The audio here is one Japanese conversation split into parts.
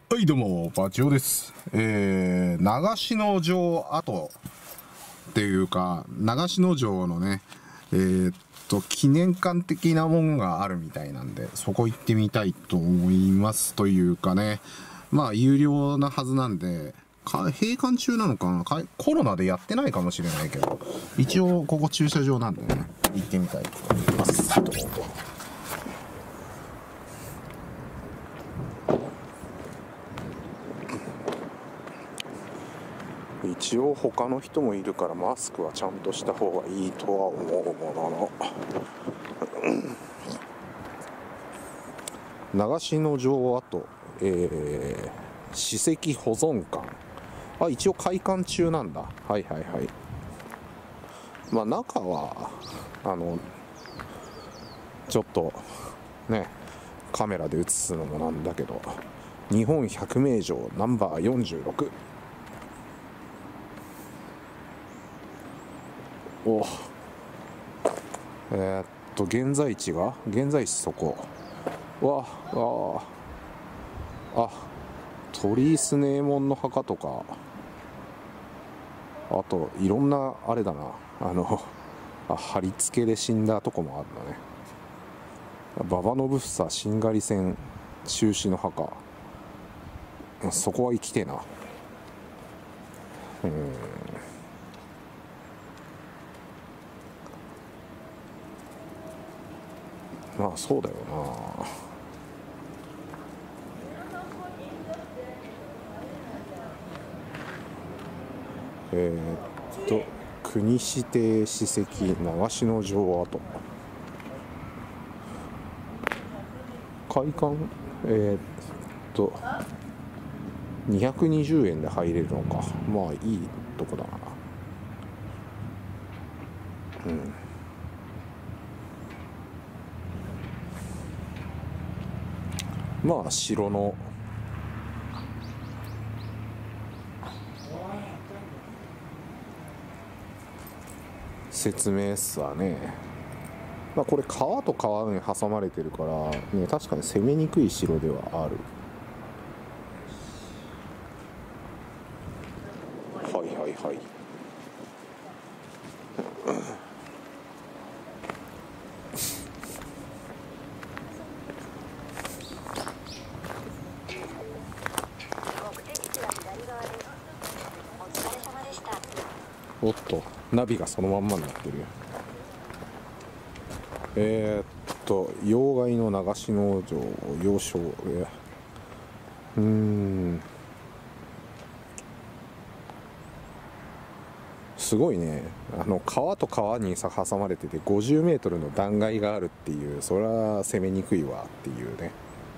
はい、どうも、バチオです。長篠城跡っていうか、長篠城のね、記念館的なもんがあるみたいなんで、そこ行ってみたいと思いますというかね、まあ、有料なはずなんで、閉館中なのかな、コロナでやってないかもしれないけど、一応ここ駐車場なんでね、行ってみたいと思います。一応他の人もいるからマスクはちゃんとした方がいいとは思うものの長篠城跡、史跡保存館、一応開館中なんだ。はいはいはい。まあ中はちょっとねカメラで写すのもなんだけど、日本百名城ナンバー46、現在地そこ鳥居スネ右衛門の墓とか、あといろんなあれだな、貼り付けで死んだとこもあるんだね。馬場信房しんがり戦中止の墓、そこは生きてえな。まあそうだよな。国指定史跡長篠城跡、開館220円で入れるのか。まあいいとこだな。まあ城の説明っすわね。まあこれ川と川に挟まれてるからね、確かに攻めにくい城ではある。はいはいはい。おっと、ナビがそのまんまになってるよ。要害の長篠城要衝、すごいね。川と川に挟まれてて50メートルの断崖があるっていう、それは攻めにくいわっていうね。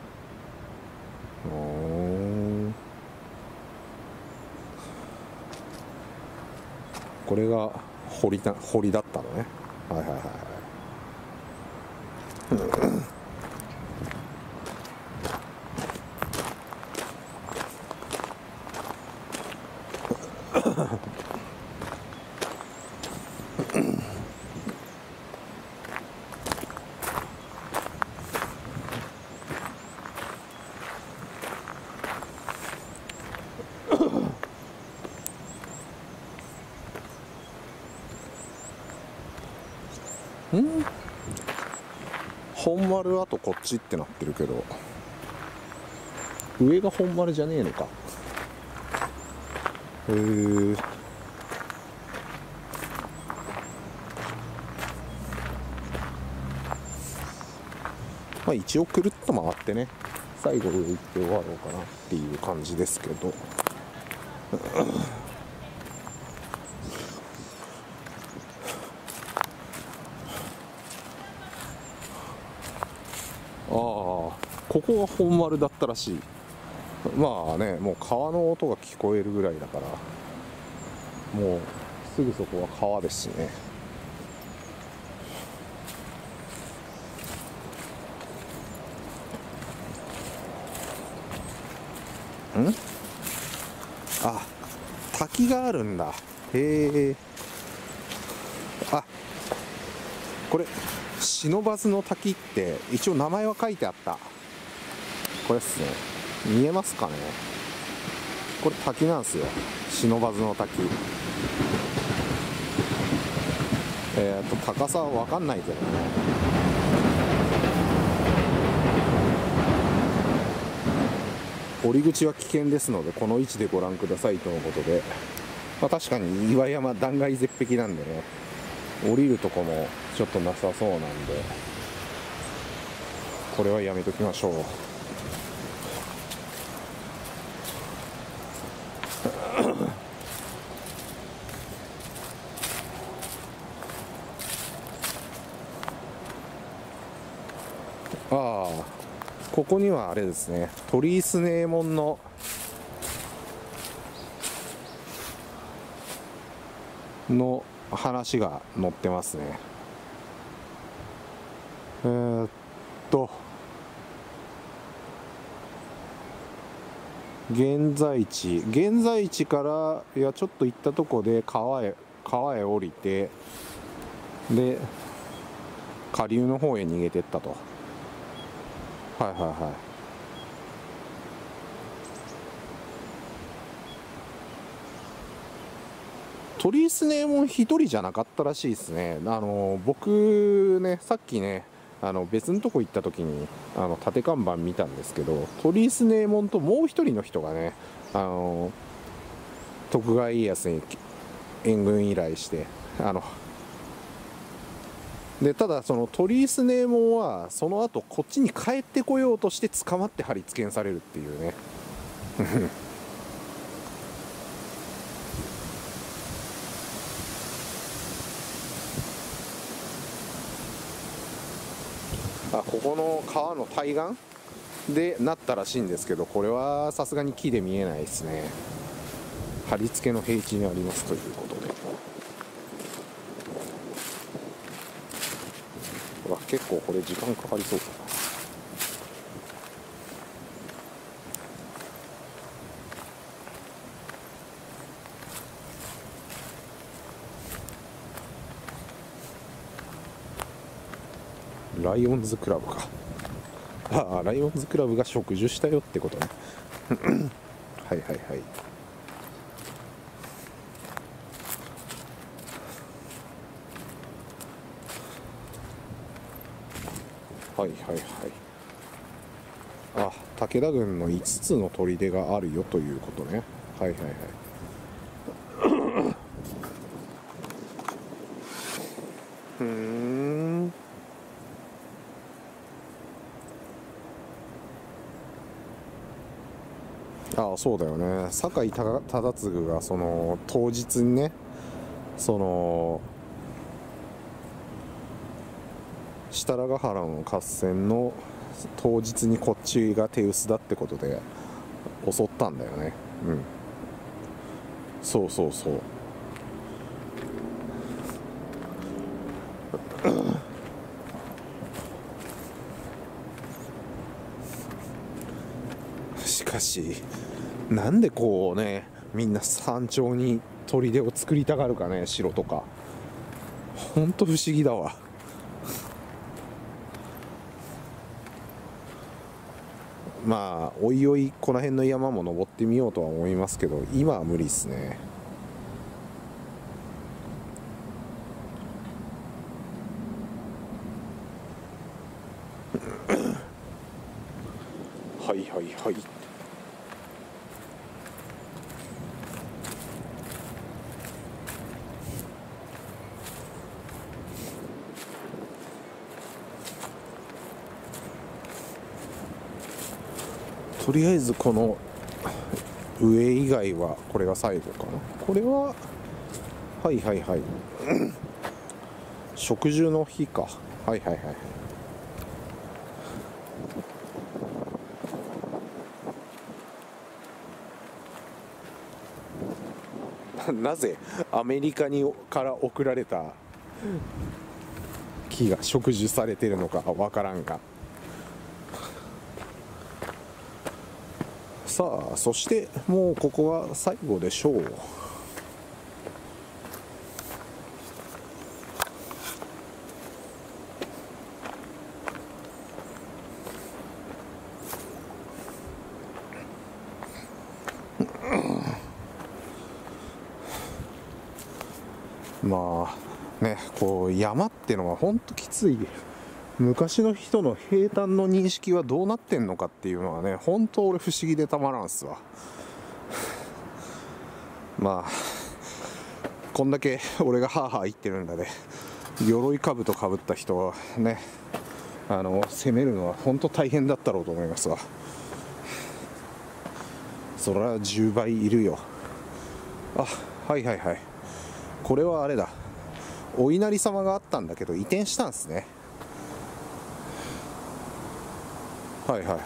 これが堀だったのね。はいはいはい。本丸あとこっちってなってるけど、上が本丸じゃねえのか。まあ一応くるっと回ってね、最後上行って終わろうかなっていう感じですけど。ここが本丸だったらしい。まあね、もう川の音が聞こえるぐらいだから、もうすぐそこは川ですしね。滝があるんだ。へえ。これ不忍の滝って一応名前は書いてあった。これっすね。 見えますかね。これ滝なんですよ、不忍滝。高さは分かんないけどね。降り口は危険ですのでこの位置でご覧くださいとのことで、確かに岩山断崖絶壁なんでね、降りるとこもちょっとなさそうなんで、これはやめときましょう。ああ、ここにはあれですね、鳥居スネーモンの話が載ってますね。現在地からちょっと行ったとこで川へ降りて、で下流の方へ逃げてったと。はいはいはい。鳥居スネーモン一人じゃなかったらしいですね。僕ね、さっきね、別のとこ行った時に縦看板見たんですけど、鳥居スネーモンともう一人の人がね、徳川家康に援軍依頼してで、ただその鳥居スネーモンはその後こっちに帰ってこようとして捕まって貼り付けされるっていうねここの川の対岸でなったらしいんですけど、これはさすがに木で見えないですね。貼り付けの平地にありますということで、結構これ時間かかりそうだな。ライオンズクラブか。ライオンズクラブが植樹したよってことねはいはいはい。はいはいはい。武田軍の5つの砦があるよということね。はいはいはい。そうだよね。酒井忠次がその当日にね、その設楽原の合戦の当日にこっちが手薄だってことで襲ったんだよね。うん、そうそうそうしかしなんでこうね、みんな山頂に砦を作りたがるかね、城とか。ほんと不思議だわ。まあおいおいこの辺の山も登ってみようとは思いますけど、今は無理っすね。はいはいはい。とりあえずこの上以外はこれが最後かな。これははいはいはい植樹の日か。はいはいはいなぜアメリカから送られた木が植樹されてるのかわからんが、さあそしてもうここは最後でしょう。 まあね、こう山ってのはほんときつい。昔の人の平坦の認識はどうなってんのかっていうのはね、本当俺不思議でたまらんすわ。まあこんだけ俺がハーハー言ってるんだで、鎧兜かぶった人はね、攻めるのは本当大変だったろうと思いますわ。そりゃ10倍いるよ。あ、はいはいはい、これはあれだ、お稲荷様があったんだけど移転したんですね。はいはいはい、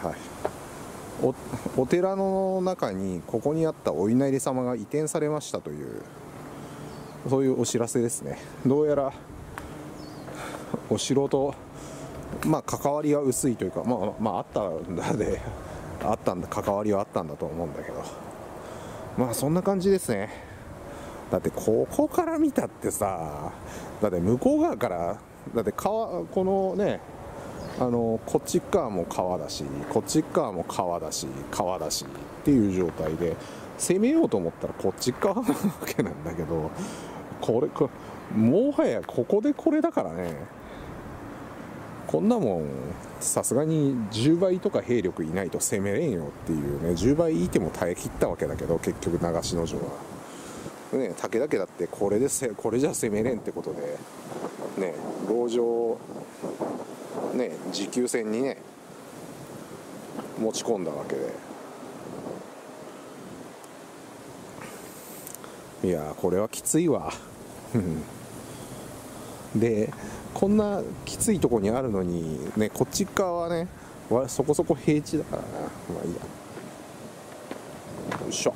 お寺の中にここにあったお稲荷様が移転されましたという、そういうお知らせですね。どうやらお城とまあ関わりは薄いというか、まああったんだで関わりはあったんだと思うんだけど、まあそんな感じですね。だってここから見たってさ、だって向こう側からだって川、このね、こっち側も川だし、こっち側も川だしっていう状態で攻めようと思ったらこっち側なわけなんだけど、これもはやここでこれだからね、こんなもんさすがに10倍とか兵力いないと攻めれんよっていうね。10倍いても耐え切ったわけだけど、結局長篠城はね、武田家だってこれじゃ攻めれんってことでね、籠城ね、持久戦にね持ち込んだわけで、いやこれはきついわでこんなきついとこにあるのにね、こっち側はねそこそこ平地だからな。まあいいや、よいしょ。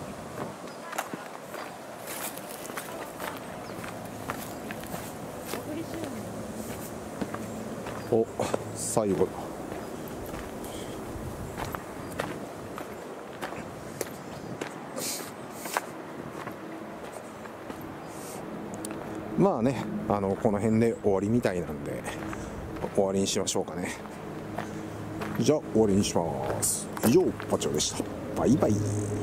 お、最後だ。まあね、この辺で終わりみたいなんで終わりにしましょうかね。じゃあ終わりにします。以上パチョでした。バイバイ。